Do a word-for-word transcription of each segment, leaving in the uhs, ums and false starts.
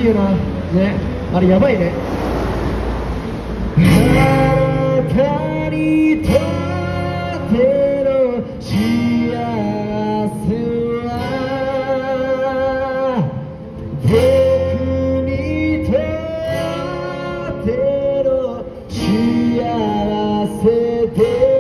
いよなね、あれやばいね。あなたにとっての幸せは僕にとっての幸せで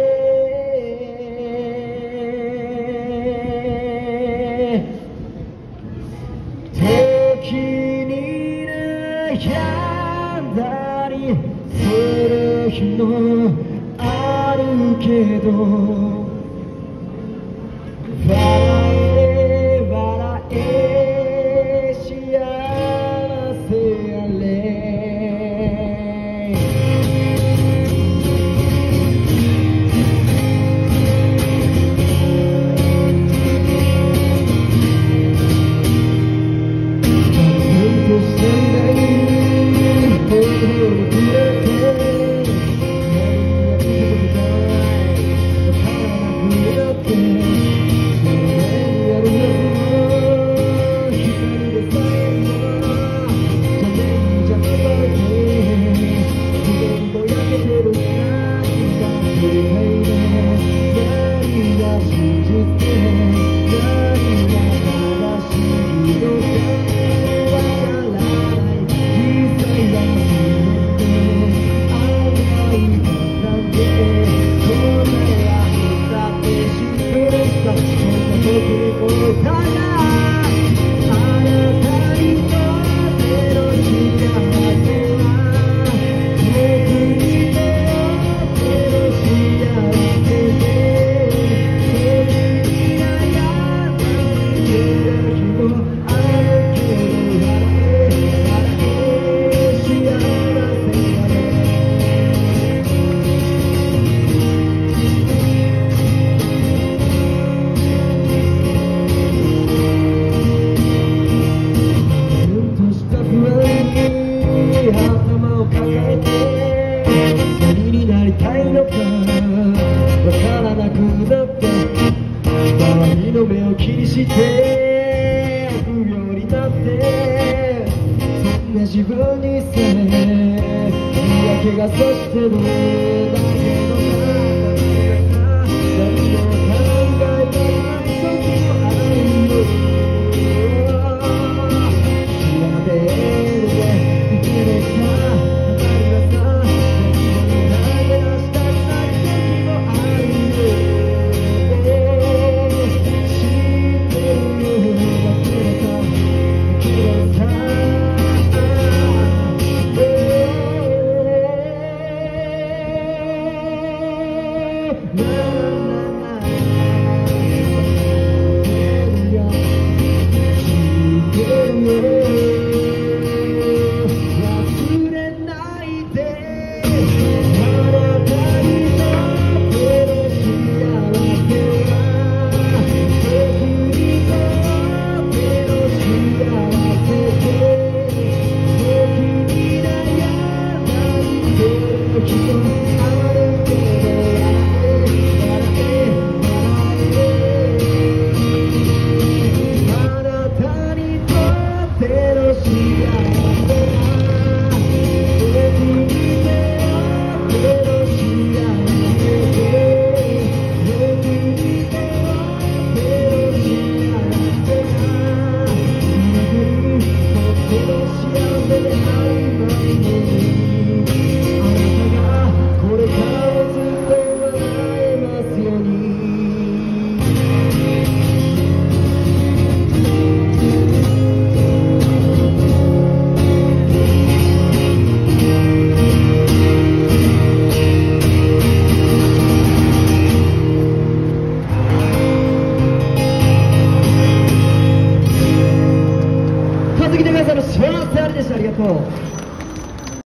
時に悩んだりする日もあるけど、笑え笑え幸せあれ。何になりたいのかわからなくなって周りの目を気にして不良になってそんな自分にさえ嫌気がさしてるだけの何も考えてない時もあるよ。今まで生きれたYeah.